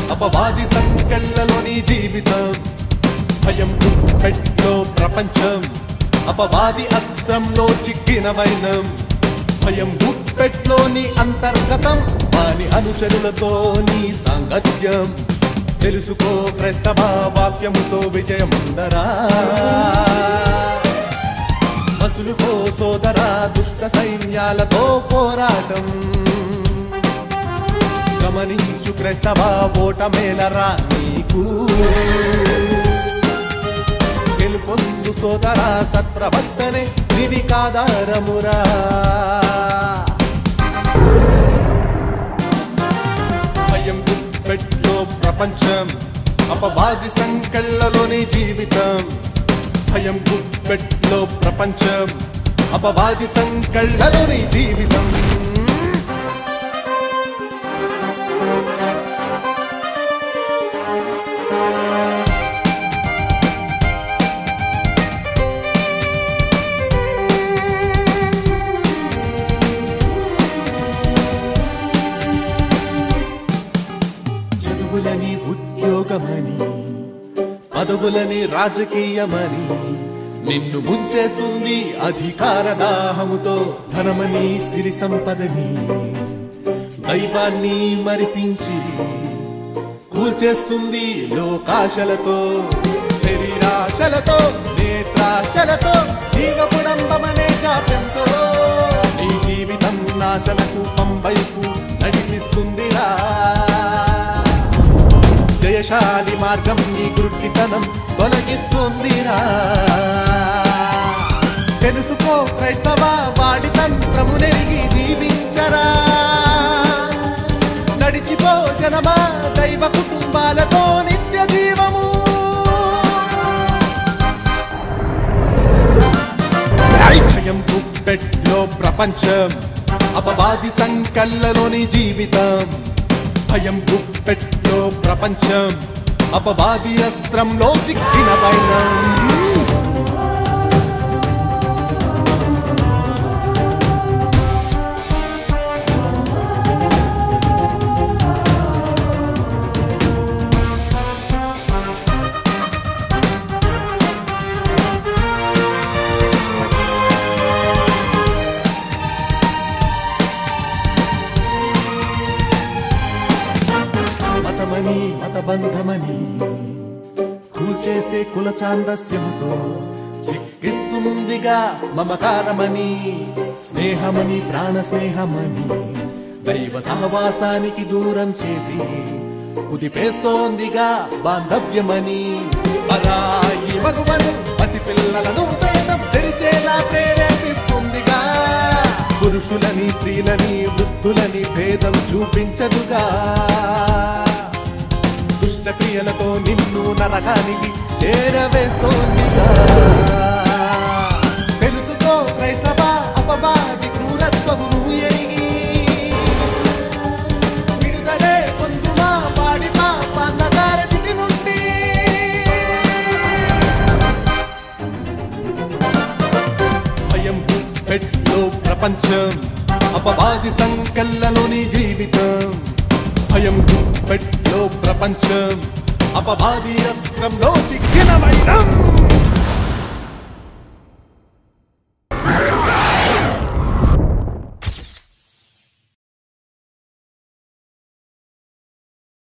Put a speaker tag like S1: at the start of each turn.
S1: అపవాది సంకెళ్ళలోని జీవితం భయం గుప్పెట్లో ప్రపంచం అపవాది అస్త్రంలో చిక్కిన వైనం భయం గుప్పెట్లోని అంతర్గతం వాని అనుచరులతో నీ సాంగత్యం తెలుసుకో క్రైస్తవ వాక్యముతో విజయముందరా మసులుకో సోదరా దుష్ట సైన్యాలతో పోరాటం గమనించు క్రైస్తవ ఓటమేలరా నీకు గెలుపొందు సోదరా సత్ప్రవర్తనే వివికాధారమురా భయం గుప్పెట్లో ప్రపంచం అపవాది సంకెళ్ళలోని జీవితం భయం గుప్పెట్లో ప్రపంచం అపవాది సంకెళ్ళలోని జీవితం చదువులని ఉద్యోగమని పదవులని రాజకీయమని నిన్ను ముంచేస్తుంది అధికార దాహముతో ధనమని సిరి సంపదని దైవాన్ని మరిపించి కూల్చేస్తుంది లోకాశలతో శరీరాశలతో నేత్రాశలతో జీవపుడంబమనే జాప్యంతో నీ జీవితం నాశనకు పంబైపు నడిపిస్తుందిరా జయశాలి మార్గం నీ గురుడితనం తొలగిస్తుందిరా తెలుసుకో క్రైస్తవ వాడి తంత్రమునెరిగి జీవించరా నడిచిపో జనమా దైవ కుటుంబాలతో నిత్య జీవము భయం గుప్పెట్లో ప్రపంచం అపవాది సంకెళ్ళలోని జీవితం భయం గుప్పెట్లో ప్రపంచం అపవాది అస్త్రంలో చిక్కిన వైనం మతమని మతబంధమని కూల్చేసే కుల చాందస్యముతో చిక్కిస్తుందిగా మమకారమని స్నేహమని ప్రాణ స్నేహమని దైవ సహవాసానికి దూరం చేసి కుదిపేస్తోందిగా బాంధవ్యమని పరాయి మగువను పసిపిల్లలను సైతం చెరిచేలా ప్రేరేపిస్తుందిగా పురుషులని స్త్రీలని వృద్ధులని భేదం చూపించదుగా దుష్టక్రియలతో నిన్ను నరకానికి చేరవేస్తోందిగా తెలుసుకో క్రైస్తవ అపవాది క్రూరత్వమును ఎరిగి విడుదలే పొందుమా వాడి పాపాంధకార స్థితి నుండి భయం గుప్పెట్లో ప్రపంచం అపవాది సంకెళ్ళలోని జీవితం భయం గుప్పెట్లో ప్రపంచం అపవాది అస్త్రంలో చిక్కిన